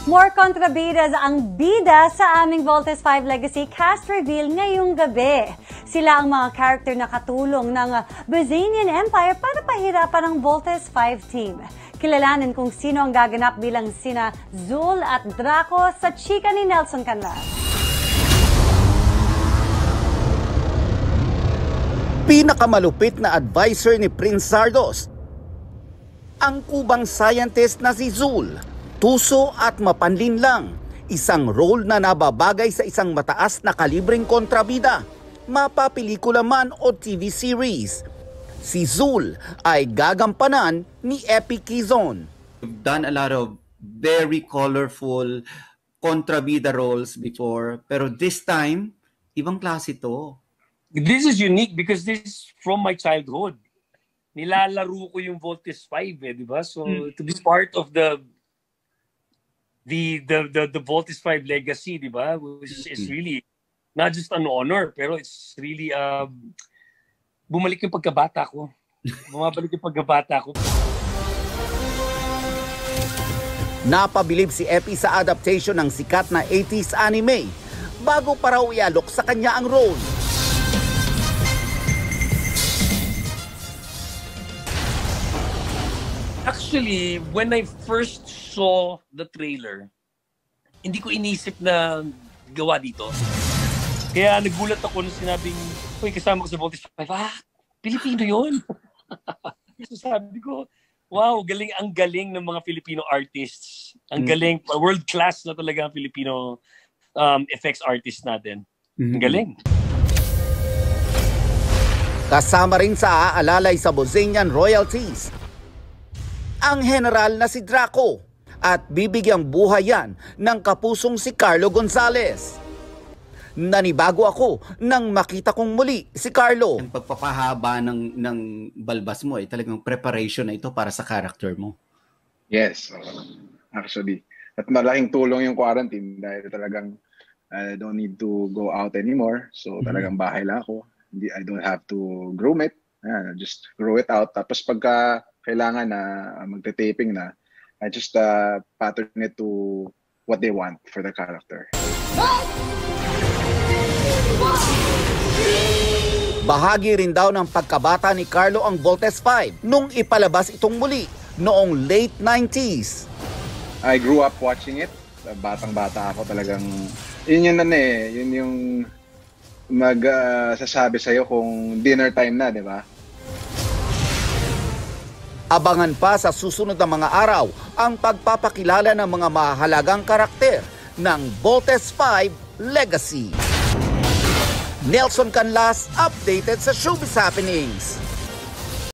More kontrabidas ang bida sa aming Voltes 5 Legacy cast reveal ngayong gabi. Sila ang mga character na katulong ng Byzantine Empire para pahirapan ang Voltes 5 team. Kilalanin kung sino ang gaganap bilang sina Zul at Draco sa chika ni Nelson Canlas. Pinakamalupit na advisor ni Prince Zardos, ang kubang scientist na si Zul. Tuso at mapanlinlang, isang role na nababagay sa isang mataas na kalibreng kontrabida, mapapelikula man o TV series. Si Zul ay gagampanan ni Epi Quezon. We've done a lot of very colorful kontrabida roles before, pero this time, ibang klase to. This is unique because this is from my childhood. Nilalaro ko yung Voltes 5, di ba? So to be part of the Voltes 5 legacy, di ba? Is really not just an honor, pero it's really bumalik yung pagkabata ko. Bumabalik yung pagkabata ko. Napabilib si Epi sa adaptation ng sikat na 80s anime bago pa raw ialok sa kanya ang role. Actually, when I first saw the trailer, hindi ko inisip na gawa dito. Kaya nagulat ako nung sinabing, uy, kasama ko sa Voltes 5. Pilipino yun. So sabi ko, wow, galing, ang galing ng mga Filipino artists. Ang galing, world class na talaga ang Filipino effects artists natin. Ang galing. Kasama rin sa aalalay sa Bozenian royalties ang general na si Draco at bibigyang buhay yan ng kapusong si Carlo Gonzalez. Nanibago ako nang makita kong muli si Carlo. Ang pagpapahaba ng balbas mo ay talagang preparation na ito para sa character mo. Yes, actually. At malaking tulong yung quarantine dahil talagang I don't need to go out anymore. So talagang bahay lang ako. I don't have to groom it. Just grow it out. Tapos pagka kailangan na magte-taping na, I just pattern it to what they want for the character. Bahagi rin daw ng pagkabata ni Carlo ang Voltes 5 nung ipalabas itong muli noong late 90s. I grew up watching it. Batang-bata ako talagang, yun yung sasabi sa'yo kung dinner time na, di ba? Abangan pa sa susunod na mga araw ang pagpapakilala ng mga mahalagang karakter ng Voltes 5 Legacy. Nelson Canlas, updated sa Showbiz Happenings.